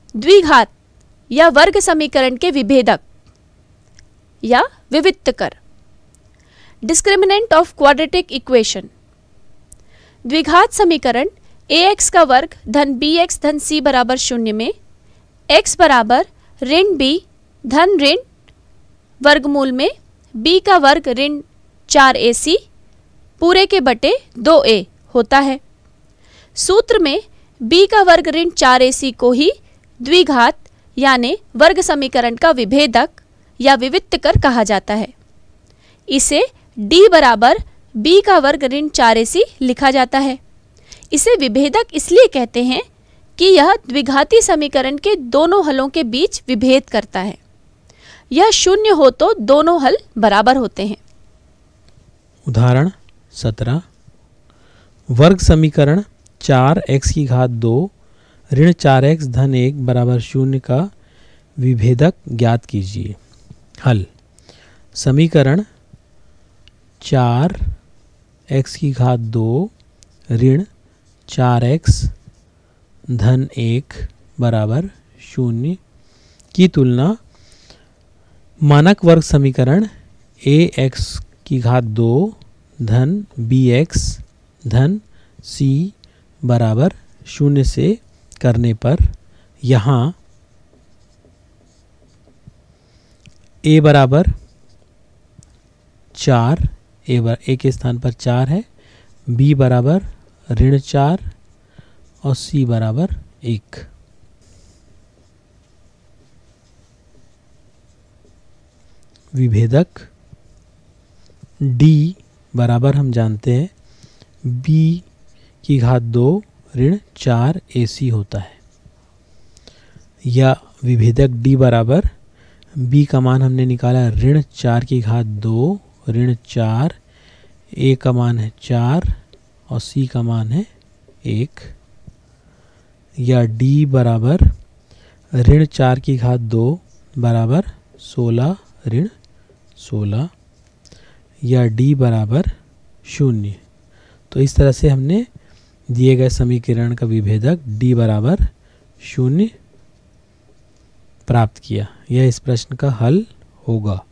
द्विघात या वर्ग समीकरण के विभेदक या विवित्तकर। Discriminant of quadratic equation. द्विघात समीकरण ax का वर्ग धन bx धन c बराबर 0 में x बराबर ऋण b धन ऋण वर्गमूल में b का वर्ग ऋण 4ac पूरे के बटे 2a होता है। सूत्र में b का वर्ग ऋण 4ac को ही द्विघात यानी वर्ग समीकरण का विभेदक या विवित्तकर कहा जाता है। इसे d बराबर b का वर्ग ऋण 4ac लिखा जाता है। इसे विभेदक इसलिए कहते हैं कि यह द्विघाती समीकरण के दोनों हलों के बीच विभेद करता है। यह शून्य हो तो दोनों हल बराबर होते हैं। उदाहरण 17। वर्ग समीकरण 4x की घात 2 ऋण 4x धन 1 बराबर 0 का विभेदक ज्ञात कीजिए। हल। समीकरण 4x की घात 2 ऋण 4x धन 1 बराबर 0 की तुलना मानक वर्ग समीकरण ax की घात 2 धन bx धन c बराबर 0 से करने पर यहाँ a बराबर 4 a के स्थान पर 4 है, b बराबर ऋण 4 और c बराबर 1। विभेदक d बराबर हम जानते हैं b की घात 2 ऋण 4ac होता है। या विभेदक d बराबर b का मान हमने निकाला ऋण 4 की घात 2 ऋण 4, a का मान है 4 और c का मान है 1। या d बराबर ऋण 4 की घात 2 बराबर 16 ऋण 16। या d बराबर 0। तो इस तरह से हमने दिए गए समीकरण का विभेदक d बराबर 0 प्राप्त किया। यह इस प्रश्न का हल होगा।